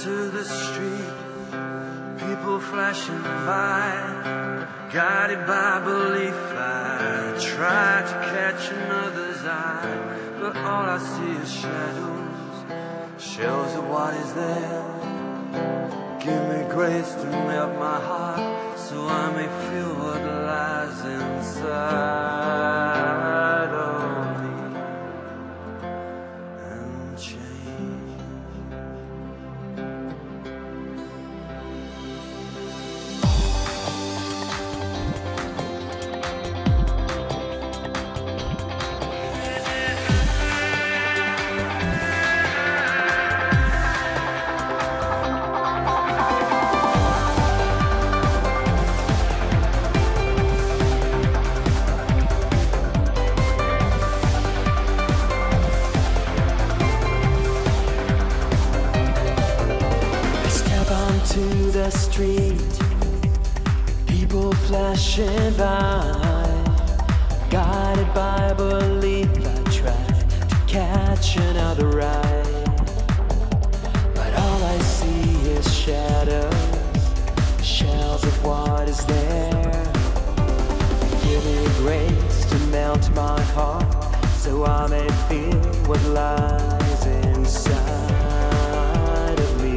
to the street, people flashing by, guided by belief. I try to catch another's eye, but all I see is shadows, shells of what is there. Give me grace to melt my heart, so I may feel what lies inside of me and change. To the street, people flashing by, guided by belief. I try to catch another ride, but all I see is shadows, shells of what is there. Give me grace to melt my heart, so I may feel what lies inside of me.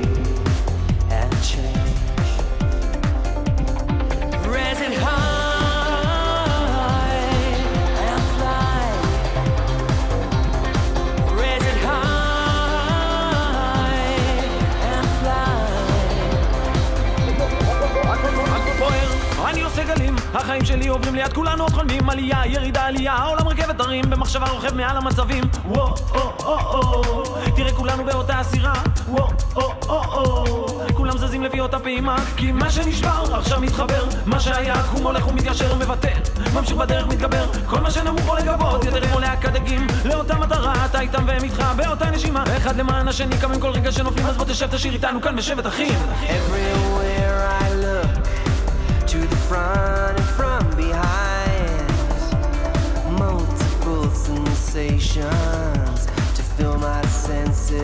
Raising high and fly, raising high and fly. אני עושה גלים, החיים שלי עוברים ליד, כולנו עוד חולמים עלייה, ירידה, עלייה, העולם רכבת הרים, במחשבה רוכב מעל המצבים. וואו, תראה כולנו באותה הסירה. וואו, כולם זזים לפי אותה פעימה, כי מה שנשבר עכשיו מתחבר, מה שהיה קום הולך ומתיישר, מוותר, ממשיך בדרך מתגבר, כל מה שנמוך עולה גבות, יתרים עולה כדגים, לאותה מטרה, אתה איתם והם איתך באותה נשימה, אחד למען השני, קמים כל רגע שנופלים, אז בוא תשב תשאיר איתנו כאן בשבט אחים. Everywhere I look, to the front and from behind, multiple sensations to fill my senses.